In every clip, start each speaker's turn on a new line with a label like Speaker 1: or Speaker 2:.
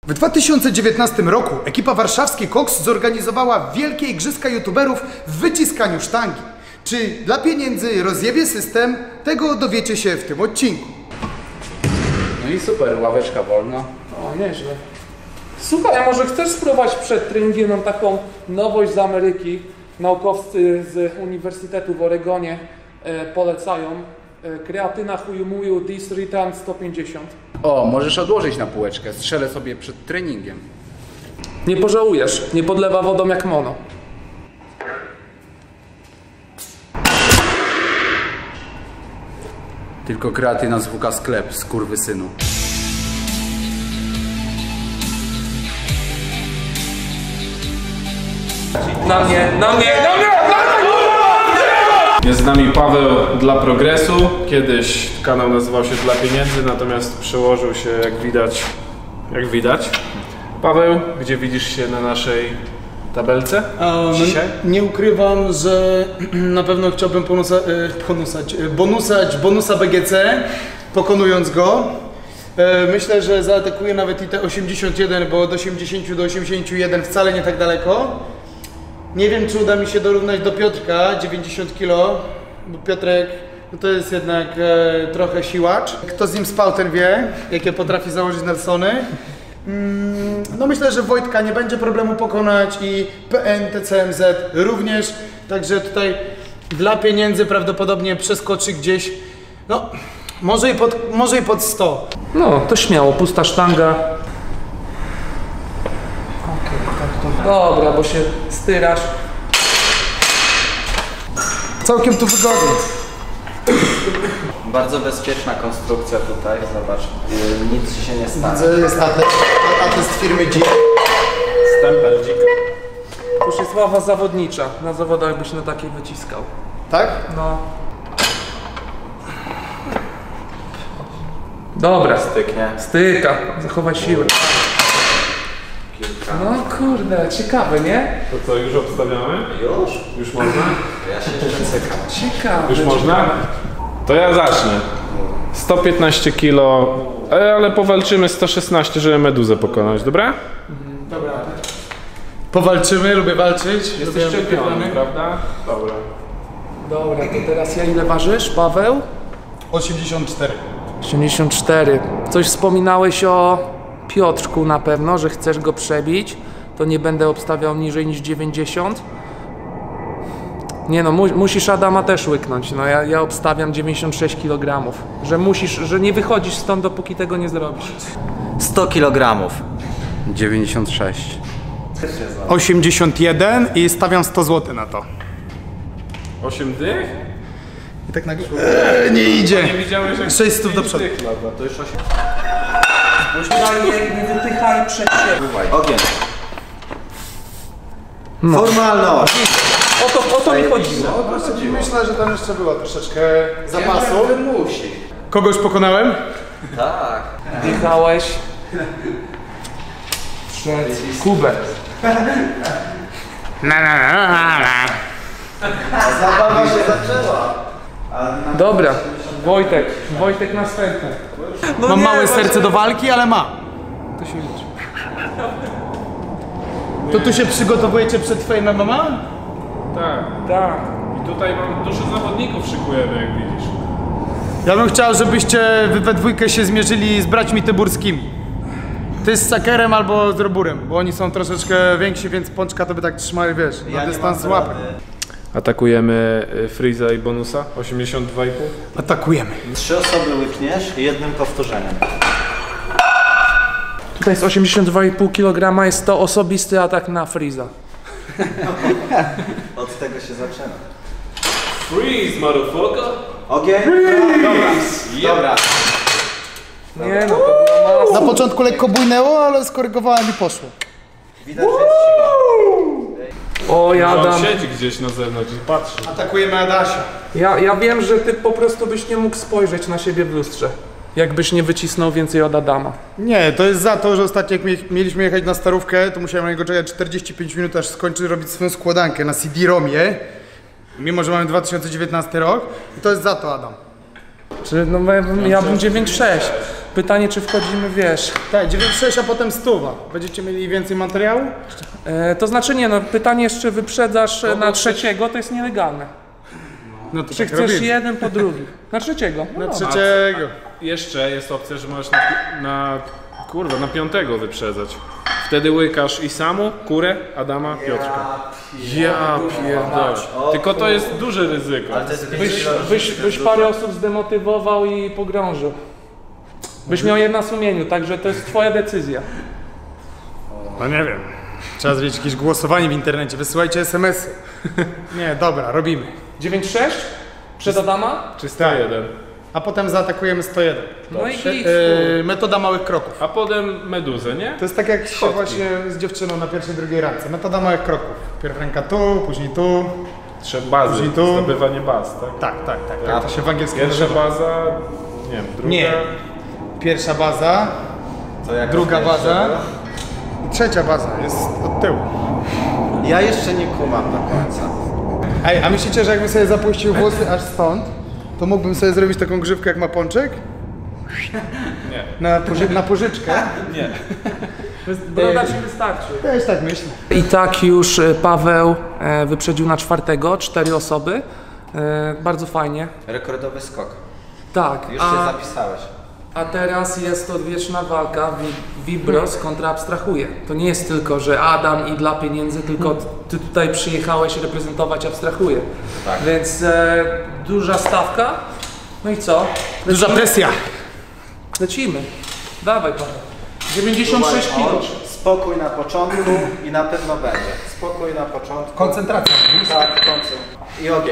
Speaker 1: W 2019 roku ekipa warszawski Koks zorganizowała wielkie igrzyska youtuberów w wyciskaniu sztangi. Czy dla pieniędzy rozjebie system? Tego dowiecie się w tym odcinku.
Speaker 2: No i super, ławeczka wolna.
Speaker 3: O, nieźle. Słuchaj, a może chcesz spróbować przed treningiem? Mam taką nowość z Ameryki. Naukowcy z Uniwersytetu w Oregonie polecają. Kreatyna Huyumuyu Dis Return 150.
Speaker 2: O, możesz odłożyć na półeczkę, strzelę sobie przed treningiem.
Speaker 3: Nie pożałujesz, nie podlewa wodą jak mono.
Speaker 2: Tylko kreatyna z WK Sklep, skurwysynu.
Speaker 3: Na mnie!
Speaker 4: Jest z nami Paweł dla progresu. Kiedyś kanał nazywał się Dla pieniędzy, natomiast przełożył się jak widać. Paweł, gdzie widzisz się na naszej tabelce dzisiaj?
Speaker 1: Nie ukrywam, że na pewno chciałbym bonusa BGC, pokonując go. Myślę, że zaatakuję nawet i te 81, bo od 80 do 81 wcale nie tak daleko. Nie wiem, czy uda mi się dorównać do Piotrka, 90 kg, bo Piotrek no to jest jednak trochę siłacz. Kto z nim spał, ten wie, jakie potrafi założyć Nelsony. No myślę, że Wojtka nie będzie problemu pokonać i PN, TCMZ również. Także tutaj dla pieniędzy prawdopodobnie przeskoczy gdzieś, no może i pod 100.
Speaker 3: No, to śmiało, pusta sztanga. Dobra, bo się styrasz.
Speaker 1: Całkiem tu wygodnie.
Speaker 5: Bardzo bezpieczna konstrukcja tutaj, zobacz, nic się nie stanie.
Speaker 1: Widzę, jest atest firmy Dzik.
Speaker 4: Stempel dzika.
Speaker 3: To już jest ława zawodnicza. Na zawodach byś na takiej wyciskał.
Speaker 1: Tak?
Speaker 3: No. Dobra.
Speaker 5: Styknie.
Speaker 3: Styka. Zachowaj siłę. No kurde, ciekawe, nie?
Speaker 4: To co, już obstawiamy?
Speaker 5: Już?
Speaker 4: Już można?
Speaker 5: Ja się jeszcze cykam.
Speaker 3: Ciekawe.
Speaker 4: Już można? To ja zacznę. 115 kg, ale powalczymy 116, żeby meduzę pokonać, dobra?
Speaker 1: Dobra. Powalczymy, lubię walczyć.
Speaker 3: Jesteś czempionem,
Speaker 4: prawda? Dobra.
Speaker 3: Dobra, to teraz ja ile ważysz, Paweł?
Speaker 1: 84.
Speaker 3: 84. Coś wspominałeś o Piotrku na pewno, że chcesz go przebić. To nie będę obstawiał niżej niż 90. Nie no, musisz Adama też łyknąć. No ja obstawiam 96 kg. Że nie wychodzisz stąd, dopóki tego nie zrobisz.
Speaker 5: 100 kg.
Speaker 2: 96.
Speaker 1: 81 i stawiam 100 zł na to.
Speaker 4: 8 dych?
Speaker 1: I tak nagle nie idzie.
Speaker 4: Nie widziałeś jak
Speaker 1: 600 do przodu.
Speaker 5: To już 8.
Speaker 3: Nie wypychaj przed siebie.
Speaker 5: Ogień. No. Formalność.
Speaker 3: O to mi chodziło.
Speaker 1: Myślę, że tam jeszcze było troszeczkę zapasu.
Speaker 5: Musi.
Speaker 1: Kogoś pokonałem?
Speaker 5: Tak.
Speaker 3: Jechałeś przed Kubę.
Speaker 5: Zabawa się zaczęła.
Speaker 3: Dobra, Wojtek następny.
Speaker 1: Mam małe serce do walki, ale ma. To się liczy. To tu się przygotowujecie przed Fame MMA?
Speaker 4: Tak. I tutaj mam dużo zawodników szykujemy, jak widzisz.
Speaker 1: Ja bym chciał, żebyście wy we dwójkę się zmierzyli z braćmi tyburskimi. Ty z Sakerem albo z Roburem, bo oni są troszeczkę więksi, więc Pączka to by tak trzymały, wiesz, na dystans łapek.
Speaker 4: Atakujemy Freeza i bonusa, 82,5.
Speaker 1: Atakujemy.
Speaker 5: 3 osoby łykniesz i jednym powtórzeniem.
Speaker 3: Tutaj jest 82,5 kg, jest to osobisty atak na Freeza.
Speaker 5: Od tego się zaczyna.
Speaker 4: Freeze, motherfucker!
Speaker 5: Ogień? Dobra.
Speaker 3: Nie no, to była masa.
Speaker 1: Na początku lekko bujnęło, ale skorygowałem i poszło.
Speaker 5: Widać, że jest siła.
Speaker 3: O,
Speaker 4: On
Speaker 3: Adam.
Speaker 4: siedzi gdzieś na zewnątrz i patrzy.
Speaker 1: Atakujemy Adasia.
Speaker 3: Ja wiem, że ty po prostu byś nie mógł spojrzeć na siebie w lustrze. Jakbyś nie wycisnął więcej od Adama.
Speaker 1: Nie, to jest za to, że ostatnio jak mieliśmy jechać na starówkę, to musiałem na niego czekać 45 minut, aż skończy robić swoją składankę na CD-ROMie. Mimo, że mamy 2019 rok. I to jest za to, Adam.
Speaker 3: Czy no ja bym 9,6. Pytanie, czy wchodzimy, wiesz...
Speaker 1: Tak, 9,6, a potem 100. Będziecie mieli więcej materiału?
Speaker 3: To znaczy nie, no pytanie jeszcze wyprzedzasz na trzeciego, to jest nielegalne.
Speaker 1: No to
Speaker 3: Czy
Speaker 1: tak
Speaker 3: chcesz
Speaker 1: robimy.
Speaker 3: jeden po drugi? Na trzeciego. No
Speaker 1: Na
Speaker 3: dobra.
Speaker 1: trzeciego.
Speaker 4: Jeszcze jest opcja, że możesz na piątego wyprzedzać. Wtedy łykasz i Samu, Kurę, Adama, Piotrka. Ja pierdolę. Tylko to jest duże ryzyko.
Speaker 5: Ale to jest
Speaker 3: Byś parę osób zdemotywował i pogrążył. Byś miał jedna na sumieniu, także to jest twoja decyzja.
Speaker 1: No nie wiem. Trzeba zrobić jakieś głosowanie w internecie. Wysyłajcie SMS-y. Nie, dobra, robimy.
Speaker 3: 9-6? Przed Adama?
Speaker 4: Czy 101?
Speaker 1: A potem zaatakujemy 101.
Speaker 3: No i git.
Speaker 1: Metoda małych kroków.
Speaker 4: A potem meduzę, nie?
Speaker 1: To jest tak jak się właśnie z dziewczyną na pierwszej, drugiej randce. Metoda małych kroków. Pierw ręka tu, później tu.
Speaker 4: Trzech bazy,
Speaker 1: Później tu.
Speaker 4: zdobywanie baz, tak?
Speaker 1: Tak. Tak to się w angielskim
Speaker 4: Pierwsza
Speaker 1: nazywa.
Speaker 4: baza, nie wiem, druga.
Speaker 1: Nie. Pierwsza baza,
Speaker 5: To jak
Speaker 1: druga
Speaker 5: pierwszego?
Speaker 1: baza i trzecia baza jest od tyłu.
Speaker 5: Ja jeszcze nie kumam do końca.
Speaker 1: Ej, a myślicie, że jakbym sobie zapuścił włosy aż stąd, to mógłbym sobie zrobić taką grzywkę jak ma Pączek?
Speaker 4: Nie.
Speaker 1: Na pożyczkę?
Speaker 4: Nie.
Speaker 3: Broda ci wystarczy.
Speaker 1: Też tak myślę.
Speaker 3: I tak już Paweł wyprzedził na czwartego, 4 osoby. Bardzo fajnie.
Speaker 5: Rekordowy skok.
Speaker 3: Tak,
Speaker 5: Już się zapisałeś.
Speaker 3: a teraz jest odwieczna walka Vibros kontra Abstrahuje. To nie jest tylko, że Adam i dla pieniędzy, tylko ty tutaj przyjechałeś reprezentować Abstrahuje.
Speaker 5: Tak.
Speaker 3: Więc duża stawka. No i co?
Speaker 1: Duża presja.
Speaker 3: Lecimy. Dawaj Paweł. 96 kg.
Speaker 5: Spokój na początku i na pewno będzie. Spokój na początku.
Speaker 1: Koncentracja.
Speaker 5: Tak, końcu. I ogień.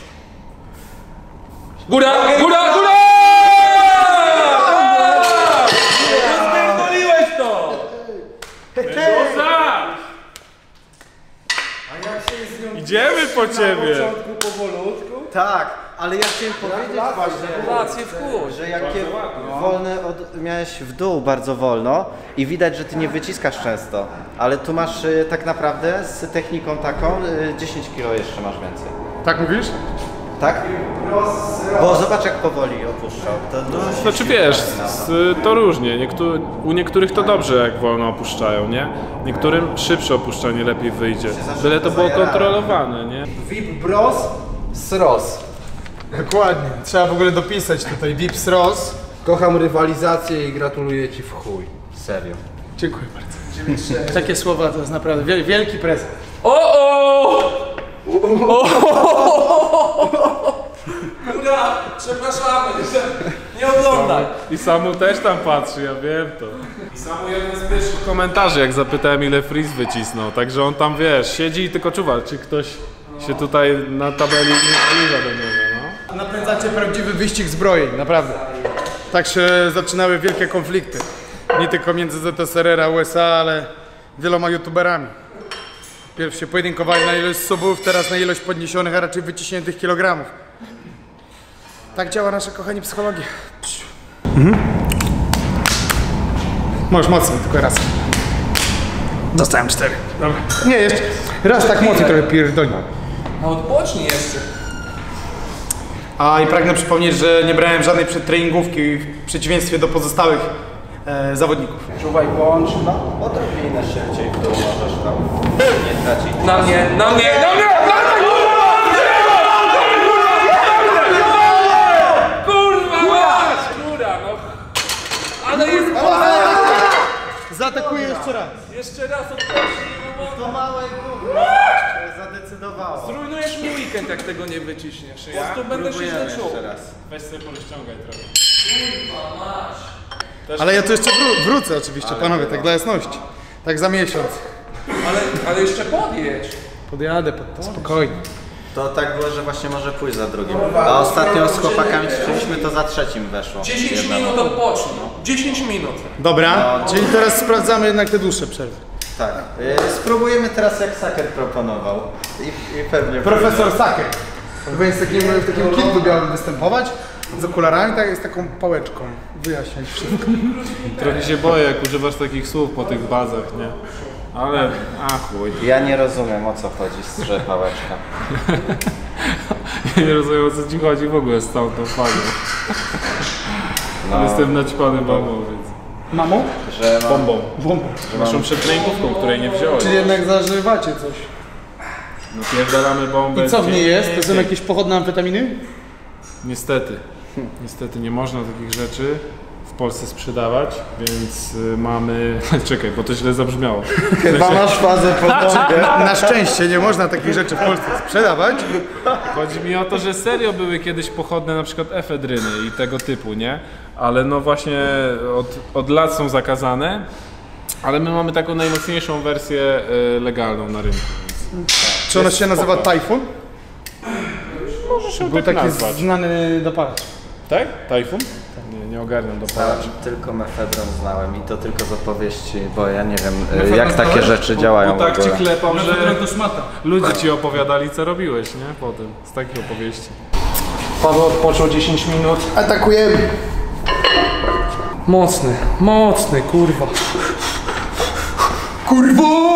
Speaker 3: Góra! Góra! Góra! Rozpierdoliłeś to!
Speaker 4: Meduza! Idziemy po ciebie!
Speaker 3: Powolutku.
Speaker 5: Tak, ale ja chciałem powiedzieć właśnie,
Speaker 3: Rację w chuj.
Speaker 5: że jakie wolne miałeś w dół bardzo wolno i widać, że ty nie wyciskasz często. Ale tu masz tak naprawdę z techniką taką 10 kg jeszcze masz więcej.
Speaker 1: Tak mówisz?
Speaker 5: Tak? Bo zobacz jak powoli opuszczał. To dużo
Speaker 4: Znaczy wiesz, to różnie. U niektórych to dobrze jak wolno opuszczają, nie? Niektórym szybsze opuszczanie lepiej wyjdzie. Byle to było kontrolowane, nie?
Speaker 5: Vibros Sros.
Speaker 1: Dokładnie. Trzeba w ogóle dopisać tutaj Vips Ross.
Speaker 6: Kocham rywalizację i gratuluję ci w chuj.
Speaker 5: Serio.
Speaker 1: Dziękuję bardzo. Takie słowa to jest naprawdę wielki prezent.
Speaker 3: O! Góra! Przepraszamy, nie oglądaj.
Speaker 4: I Samu też tam patrzy, ja wiem to. I Samu jeden z pierwszych komentarzy, jak zapytałem ile Freeze wycisnął. Także on tam, wiesz, siedzi i tylko czuwa, czy ktoś się tutaj na tabeli nie zbliża do niego, no.
Speaker 1: Napędzacie prawdziwy wyścig zbrojeń, naprawdę. Tak się zaczynały wielkie konflikty. Nie tylko między ZSRR a USA, ale wieloma youtuberami. Pierw się pojedynkowali na ilość subów, teraz na ilość podniesionych, a raczej wyciśniętych kilogramów. Tak działa nasza, kochani, psychologia. Możesz mocniej, tylko raz. Dostałem 4. Dobra. Nie, jeszcze raz tak mocniej trochę pierdolnie.
Speaker 3: No odpocznij jeszcze.
Speaker 1: A i pragnę przypomnieć, że nie brałem żadnej przedtreningówki w przeciwieństwie do pozostałych zawodników.
Speaker 5: Czuwaj, bądź. No, odrobinę szybciej w dół możesz tam. Nie tracić.
Speaker 3: Na mnie, na mnie, na mnie! Kurwa, mać! Góra, no. Ale jest...
Speaker 1: Zaatakuję jeszcze raz.
Speaker 3: Jeszcze raz odpocznij, no bo...
Speaker 5: To małe gówno zadecydowało.
Speaker 3: Zrujnujesz mi weekend, jak tego nie wyciśniesz. Po prostu będę się źle czuł.
Speaker 5: jeszcze raz.
Speaker 4: Weź sobie porozciągaj trochę.
Speaker 1: Ale ja tu jeszcze wrócę oczywiście, panowie, tak dla jasności. Tak za miesiąc.
Speaker 3: Ale jeszcze podjedź.
Speaker 1: Podjadę, spokojnie.
Speaker 5: To tak było, że właśnie może pójść za drugim. A ostatnio z chłopakami ćwiczyliśmy, to za trzecim weszło.
Speaker 3: 10
Speaker 5: Jednemu.
Speaker 3: minut odpocznij. 10 minut.
Speaker 1: Dobra, czyli teraz sprawdzamy jednak te dłuższe przerwy.
Speaker 5: Tak. Spróbujemy teraz jak Saker proponował. I pewnie
Speaker 1: Profesor Saker. Powinien w takim kitlu białym występować, z okularami, tak, z taką pałeczką. Wyjaśniać wszystko.
Speaker 4: Trochę się boję, jak używasz takich słów po tych bazach, nie? Ale, chuj.
Speaker 5: Ja nie rozumiem o co chodzi z pałeczka.
Speaker 4: Ja nie rozumiem, o co ci chodzi w ogóle z całą tą fazą. Jestem naćpany bombą, więc...
Speaker 1: Mamo?
Speaker 5: Że mam...
Speaker 4: Bombą.
Speaker 1: Bombą.
Speaker 4: Naszą przedtreningówką, której nie wziąłeś.
Speaker 1: Czyli jednak zażywacie coś.
Speaker 4: No pierdalamy bombę.
Speaker 1: I co w niej jest? To są jakieś pochodne amfetaminy?
Speaker 4: Niestety. Niestety nie można takich rzeczy w Polsce sprzedawać, więc mamy... Czekaj, bo to źle zabrzmiało.
Speaker 5: Chyba masz fazę po bombie.
Speaker 1: Na szczęście nie można takich rzeczy w Polsce sprzedawać.
Speaker 4: Chodzi mi o to, że serio były kiedyś pochodne na przykład efedryny i tego typu, nie? Ale no właśnie od lat są zakazane, ale my mamy taką najmocniejszą wersję legalną na rynku.
Speaker 1: Czy ona się nazywa Tajfun?
Speaker 4: Możesz ją
Speaker 1: Był
Speaker 4: tak
Speaker 1: taki
Speaker 4: nazwać.
Speaker 1: znany dopalacz.
Speaker 4: Tak? Tajfun? Nie ogarniam dopalacz.
Speaker 5: Tylko mefedron znałem i to tylko z opowieści, bo ja nie wiem jak takie rzeczy działają
Speaker 4: Bo tak
Speaker 5: w ogóle.
Speaker 4: ci klepał, że
Speaker 1: to szmata.
Speaker 4: ludzie ci opowiadali co robiłeś, nie? Potem, z takich opowieści.
Speaker 3: Paweł odpoczął 10 minut.
Speaker 1: Atakujemy.
Speaker 3: Mocny, mocny, kurwa.
Speaker 1: Kurwo!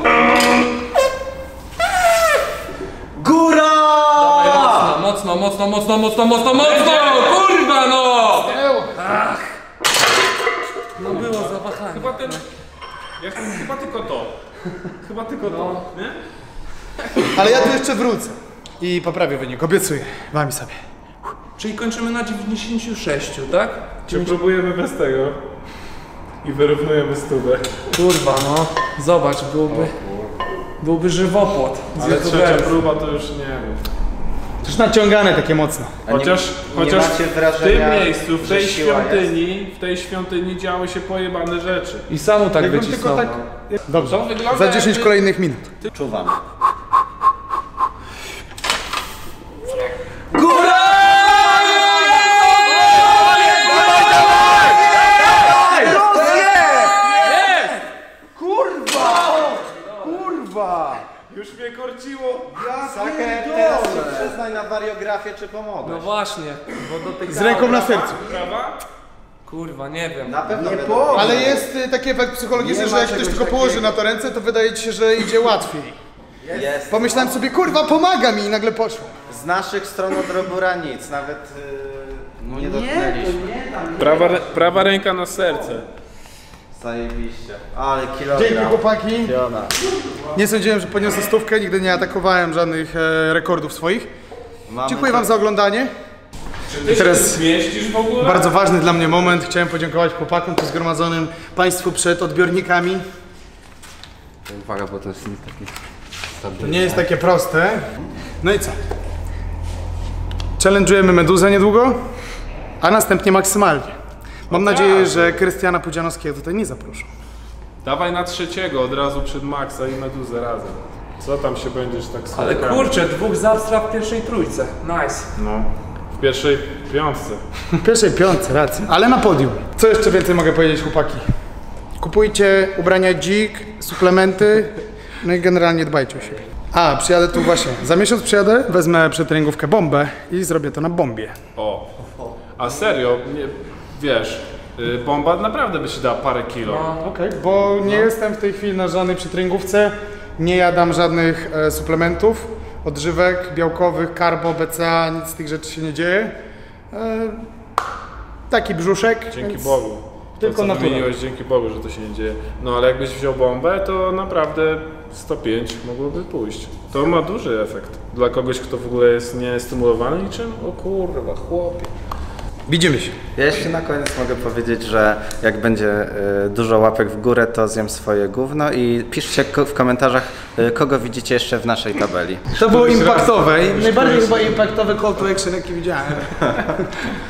Speaker 5: Góra!
Speaker 3: Mocno, mocno, mocno, mocno, mocno, mocno! Kurwa no! Ach. No było zawahanie.
Speaker 4: Chyba ten... Chyba tylko to. Chyba tylko to, nie?
Speaker 1: Ale ja tu jeszcze wrócę. I poprawię wynik, obiecuję. Wami sobie.
Speaker 3: Czyli kończymy na 96, tak?
Speaker 4: Czy próbujemy bez tego? I wyrównujemy stówę.
Speaker 3: Kurwa no. Zobacz, byłby żywopłot. z
Speaker 4: Ale trzecia
Speaker 3: youtuberów.
Speaker 4: próba to już nie wiem.
Speaker 1: To już naciągane takie mocno.
Speaker 4: Chociaż
Speaker 5: macie
Speaker 4: w tym
Speaker 5: wrażenia,
Speaker 4: miejscu,
Speaker 5: że siła
Speaker 4: w tej świątyni działy się pojebane rzeczy.
Speaker 3: I samu tak
Speaker 1: Jakbym
Speaker 3: wycisnął.
Speaker 1: tylko tak...
Speaker 3: no.
Speaker 1: Dobrze.
Speaker 4: To wygląda
Speaker 1: Za 10
Speaker 4: jakby-
Speaker 1: kolejnych minut.
Speaker 5: Czuwam.
Speaker 4: Już mnie korciło.
Speaker 5: Saker, teraz się przyznaj na wariografię, czy
Speaker 3: No
Speaker 5: pomogłeś.
Speaker 3: właśnie, bo do tej
Speaker 1: Z ręką na sercu.
Speaker 4: Prawa?
Speaker 3: Kurwa, nie wiem.
Speaker 5: Na pewno nie
Speaker 1: Ale jest taki efekt psychologiczny,
Speaker 5: Nie
Speaker 1: że
Speaker 5: ma
Speaker 1: jak ktoś
Speaker 5: czegoś
Speaker 1: tylko położy
Speaker 5: takiego.
Speaker 1: na to ręce, to wydaje ci się, że idzie łatwiej.
Speaker 5: Jest.
Speaker 1: Pomyślałem sobie, kurwa, pomaga mi i nagle poszło.
Speaker 5: Z naszych stron od Robura nic, nawet nie dotknęliśmy.
Speaker 4: Prawa ręka na serce.
Speaker 5: Zajebiście. Ale
Speaker 1: Dzięki
Speaker 5: kilogram.
Speaker 1: chłopaki.
Speaker 5: Piona.
Speaker 1: Nie sądziłem, że poniosę stówkę, nigdy nie atakowałem żadnych rekordów swoich.
Speaker 5: Mamy
Speaker 1: Dziękuję wam za oglądanie.
Speaker 4: Czy ty
Speaker 1: teraz
Speaker 4: się zmieścisz w ogóle?
Speaker 1: Bardzo ważny dla mnie moment. Chciałem podziękować chłopakom tu zgromadzonym, państwu przed odbiornikami.
Speaker 2: Uwaga, bo to jest nie taki stabilny.
Speaker 1: To nie jest takie proste. No i co? Challenge'ujemy Meduzę niedługo, a następnie maksymalnie. Mam nadzieję, że Krystiana Pudzianowskiego tutaj nie zaproszę.
Speaker 4: Dawaj na trzeciego od razu przed Maxa i Meduzę razem. Co tam się będziesz tak
Speaker 3: Ale
Speaker 4: słuchał?
Speaker 3: kurczę, 2 zabstra w pierwszej trójce. Nice.
Speaker 4: No. W pierwszej piątce.
Speaker 1: W pierwszej piątce, racja. Ale na podium. Co jeszcze więcej mogę powiedzieć, chłopaki? Kupujcie ubrania dzik, suplementy, no i generalnie dbajcie o siebie. A, przyjadę tu właśnie. Za miesiąc przyjadę, wezmę przetreningówkę bombę i zrobię to na bombie.
Speaker 4: O. A serio, nie, wiesz, bomba naprawdę by się dała parę kilo.
Speaker 1: Okej, bo nie jestem w tej chwili na żadnej przetreningówce, nie jadam żadnych suplementów, odżywek białkowych, carbo, BCA, nic z tych rzeczy się nie dzieje. Taki brzuszek.
Speaker 4: Dzięki
Speaker 1: więc
Speaker 4: Bogu. To,
Speaker 1: tylko
Speaker 4: co
Speaker 1: natura.
Speaker 4: wymieniłeś, dzięki Bogu, że to się nie dzieje. No ale jakbyś wziął bombę, to naprawdę 105 mogłoby pójść. To ma duży efekt. Dla kogoś, kto w ogóle jest niestymulowany niczym? O kurwa, chłopie.
Speaker 1: Widzimy się.
Speaker 5: Ja jeszcze na koniec mogę powiedzieć, że jak będzie dużo łapek w górę, to zjem swoje gówno i piszcie w komentarzach, kogo widzicie jeszcze w naszej tabeli.
Speaker 1: To było impaktowe i najbardziej chyba impaktowy call to action, jaki widziałem.